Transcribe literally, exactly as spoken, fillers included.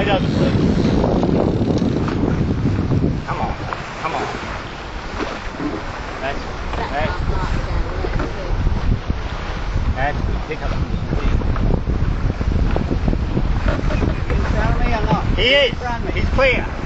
right up, please. Come on, come on. That's that's that's pick up. He is. He's clear.